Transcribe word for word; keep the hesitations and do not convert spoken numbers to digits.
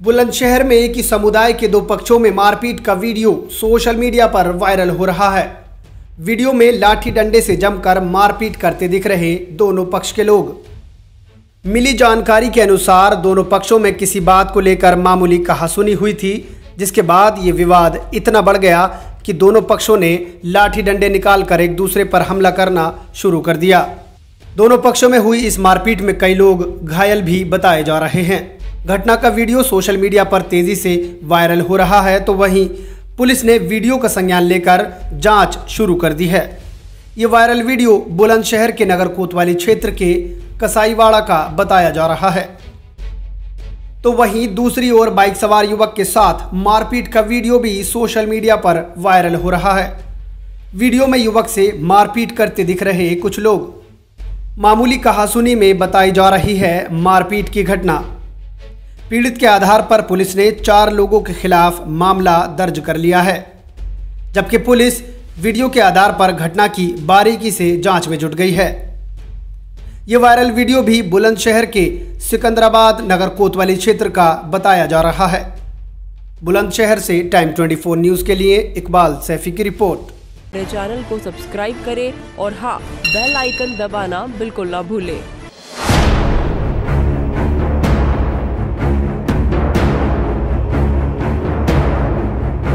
बुलंदशहर में एक ही समुदाय के दो पक्षों में मारपीट का वीडियो सोशल मीडिया पर वायरल हो रहा है। वीडियो में लाठी डंडे से जमकर मारपीट करते दिख रहे दोनों पक्ष के लोग। मिली जानकारी के अनुसार दोनों पक्षों में किसी बात को लेकर मामूली कहासुनी हुई थी, जिसके बाद ये विवाद इतना बढ़ गया कि दोनों पक्षों ने लाठी डंडे निकालकर एक दूसरे पर हमला करना शुरू कर दिया। दोनों पक्षों में हुई इस मारपीट में कई लोग घायल भी बताए जा रहे हैं। घटना का वीडियो सोशल मीडिया पर तेजी से वायरल हो रहा है, तो वहीं पुलिस ने वीडियो का संज्ञान लेकर जांच शुरू कर दी है। ये वायरल वीडियो बुलंदशहर के नगर कोतवाली क्षेत्र के कसाईवाड़ा का बताया जा रहा है। तो वहीं दूसरी ओर बाइक सवार युवक के साथ मारपीट का वीडियो भी सोशल मीडिया पर वायरल हो रहा है। वीडियो में युवक से मारपीट करते दिख रहे कुछ लोग। मामूली कहासुनी में बताई जा रही है मारपीट की घटना। पीड़ित के आधार पर पुलिस ने चार लोगों के खिलाफ मामला दर्ज कर लिया है, जबकि पुलिस वीडियो के आधार पर घटना की बारीकी से जांच में जुट गई है। ये वायरल वीडियो भी बुलंदशहर के सिकंदराबाद नगर कोतवाली क्षेत्र का बताया जा रहा है। बुलंदशहर से टाइम चौबीस न्यूज़ के लिए इकबाल सैफी की रिपोर्ट। मेरे चैनल को सब्सक्राइब करें और हाँ, बेल आइकन दबाना बिल्कुल ना भूलें।